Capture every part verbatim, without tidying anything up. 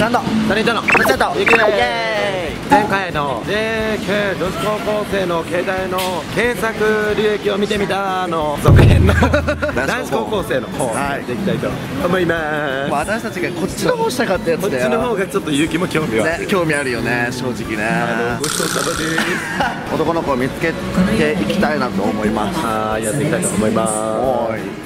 ランドサニーちゃんのマチャットイエーイ前回の ジェーケー 女子高校生の携帯の検索履歴を見てみたの続編の男子高校生の方をやっていきたいと思います。 もう私たちがこっちの方したかったやつこっちだよ。 の方がちょっと勇気も興味はある、 ね、興味あるよね、正直ね。 ごちそうさまです。 男の子を見つけていきたいなと思います。 はい、やっていきたいと思います。 おーい。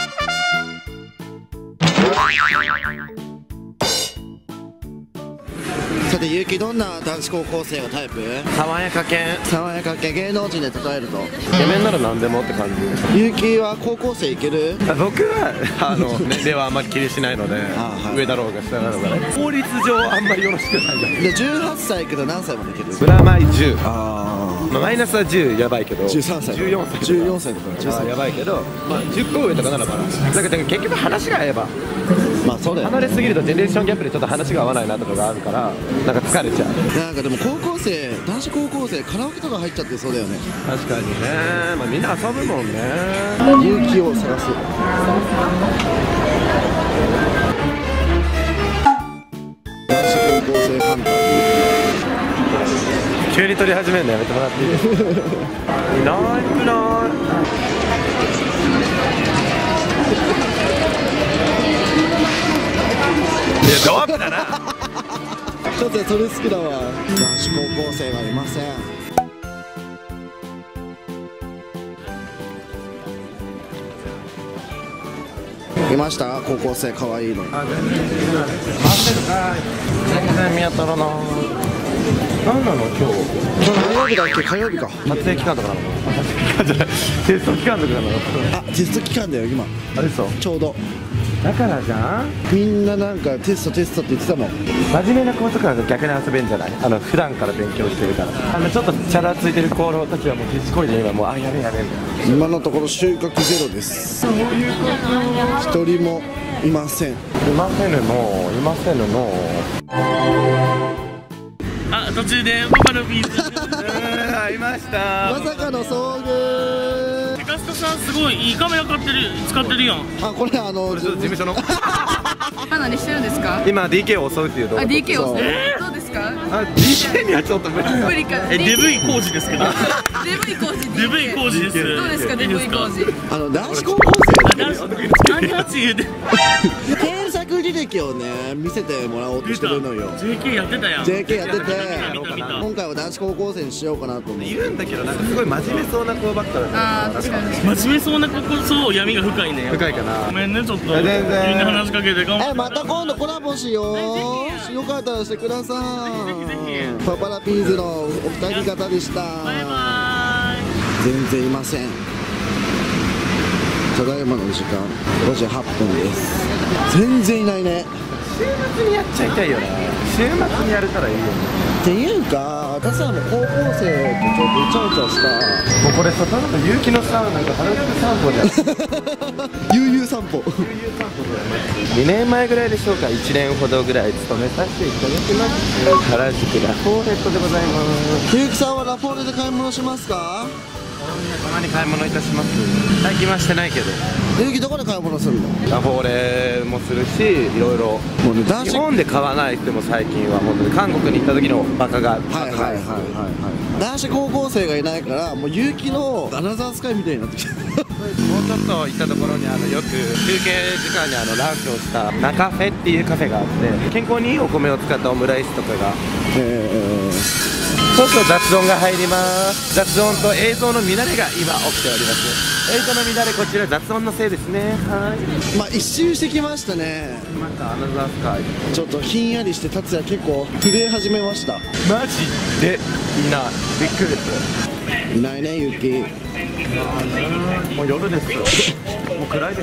さて、ゆうき、どんな男子高校生がタイプ？ 爽やか系、 爽やか系、芸能人で例えるとイケメンなら何でもって感じ。 ゆうきは高校生いける？ 僕はあの年齢はあんまり気にしないので、 はい、 上だろうが下だろうがね、法律上あんまりよろしくないでじゅうはっさいから何歳までいける？ プラマイじゅう、 あまあ、マイナスはじゅうやばいけど、 じゅうさんさいじゅうよんさいじゅうよんさいとかあやばいけど、まあ、じゅっこ上とかならばだけど結局話が合えば、 まあそうだよね。 離れすぎるとジェネレーションギャップでちょっと話が合わないなとかがあるからなんか疲れちゃう。 なんかでも高校生、男子高校生カラオケとか入っちゃってそうだよね。 確かにね、まあ、みんな遊ぶもんね。 勇気を探す。男子高校生ハンター。 急に撮り始めるのやめてもらっていいですか？いないくないいやドアップだな。 ちょっとそれ好きだわ。男子高校生はいません。いました？高校生可愛いの。 あ、全然全然見当たらない。何なの今日？ 火曜日だっけ？火曜日か。 撮影期間とかなの？じゃない、テスト期間とかなの？ あ、テスト期間だよ今。 あれそう。 ちょうど。 だからじゃん。 みんななんかテストテストって言ってたもん。 真面目な子とかが逆に遊べんじゃない？あの普段から勉強してるから。あのちょっとチャラついてる子たちはもう必死こいで今もうあやべやべみたいな。 今のところ収穫ゼロです。 そういうこと。 一人もいません。 いませぬの、いませぬの。 あ、途中でパパのビーズありました。 まさかの遭遇。 セカストさんすごいいいカメラ買ってる使ってるやん。 あ、これあの事務所の今何してるんですか？ 今 ディーケー を襲うっていう動画。 あ、ディーケー をそうどうですか？ あ、ディーケー にはちょっと無理。 無理か。 え、デブイ工事ですけど。 デブイ工事。 デブイ工事です。 どうですか？デブイ工事。 あの男子高校生男子何八言うて。 検索履歴をね見せてもらおうとしてるのよ。 ジェーケー やってたやん。 ジェーケー やってて見た見た今回は男子高校生にしようかなと思う。 いるんだけどなんかすごい真面目そうな子ばっかだね。 あー、確かに。 真面目そうな子こそ闇が深いね。 深いかな。 ごめんねちょっと。 全然急に話しかけて頑張え、また今度コラボしよう。よかったらしてください。 ぜひぜひパパラピーズのお二人方でした。 バイバ全然いません。ただいまの時間ごじはっぷんです。全然いないね。 週末にやっちゃいたいよね。週末にやれたらいいよね。 っていうか、私はもう高校生とちょっとイチャイチャした。 もうこれさ、ただの勇気のさ、なんか原宿散歩じゃん。 悠々散歩。 にねんまえぐらいでしょうか、いちねんほどぐらい勤めさせていただきます原宿ラフォーレットでございます。 ゆうきさんはラフォーレで買い物しますか？ たまに買い物いたします。最近はしてないけどゆうきどこで買い物するの？ ラフォーレもするし、いろいろもうね、男子日本で買わないっても最近は本当に韓国に行った時のバカがはいはいはいはいはい。男子高校生がいないからもう有機のアナザースカイみたいになってきた。 もうちょっと行ったところにあのよく休憩時間にあのランチをしたナカフェっていうカフェがあって、健康にいいお米を使ったオムライスとかが、 えそうそう雑音が入ります。雑音と映像の乱れが今起きております。映像の乱れ、こちら雑音のせいですね。はい。 ー、まあ一周してきましたね。 またアナザースカイ。 ちょっとひんやりして達也結構震え始めました。 マジでいない。びっくりです。 いないね、ゆうき。 もう夜です。もう暗いです。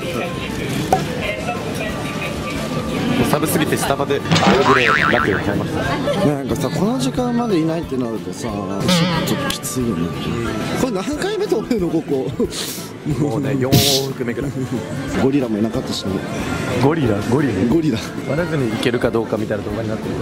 もう寒すぎてスタバでアールグレーラテを買いました。 なんかさ、この時間までいないってなるとさ、ちょっときついよね。これ何回目と思うのここ。 もうね、よん往復目ぐらい。 ゴリラもいなかったしね。 ゴリラ、ゴリラ。 ゴリラ。 割らずにいけるかどうかみたいな動画になってる。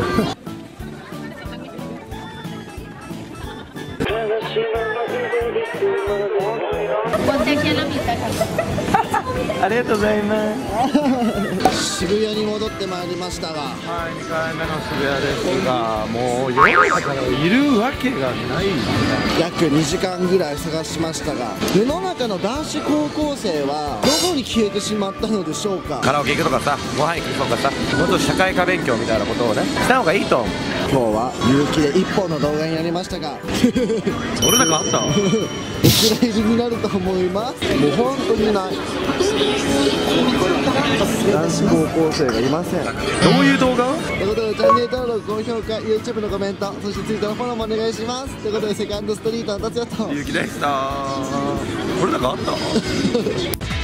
Ponte aquí a la mitad. ありがとうございます渋谷に戻ってまいりましたが、 はい、にかいめの渋谷ですが、もう夜だからいるわけがない約にじかんぐらい探しましたが、世の中の男子高校生はどこに消えてしまったのでしょうか。 カラオケ行くとかさ、ご飯行くとかさ、もっと社会科勉強みたいなことをねした方がいいと思う。 今日は有機でいっぽんの動画になりましたが俺なんかあったお蔵入りになると思います。もう本当にない男子高校生がいません。 どういう動画？ ということでチャンネル登録、高評価、YouTube のコメント、そして Twitter のフォローもお願いします。ということでセカンドストリートの達也とゆうきでした。俺なんかあった